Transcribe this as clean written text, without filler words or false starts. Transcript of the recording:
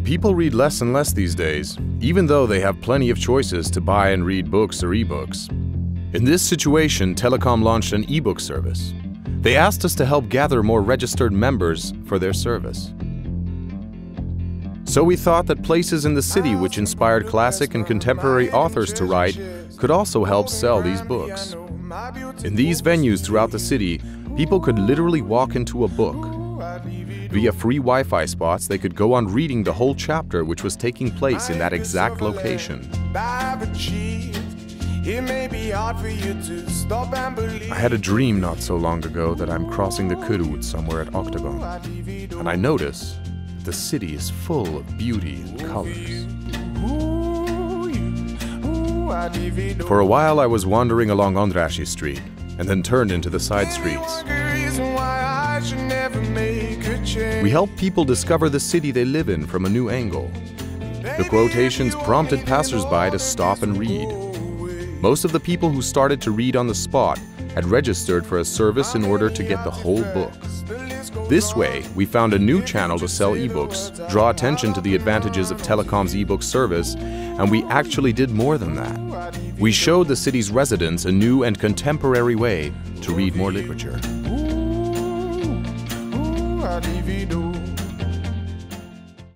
People read less and less these days, even though they have plenty of choices to buy and read books or ebooks. In this situation, Telekom launched an ebook service. They asked us to help gather more registered members for their service. So we thought that places in the city which inspired classic and contemporary authors to write could also help sell these books. In these venues throughout the city, people could literally walk into a book. Via free Wi-Fi spots, they could go on reading the whole chapter which was taking place in that exact location. I had a dream not so long ago that I'm crossing the Kürút somewhere at Octagon, and I notice the city is full of beauty and colors. For a while I was wandering along Andrássy Street, and then turned into the side streets. We help people discover the city they live in from a new angle. The quotations prompted passers-by to stop and read. Most of the people who started to read on the spot had registered for a service in order to get the whole book. This way, we found a new channel to sell ebooks, draw attention to the advantages of Telekom's ebook service, and we actually did more than that. We showed the city's residents a new and contemporary way to read more literature.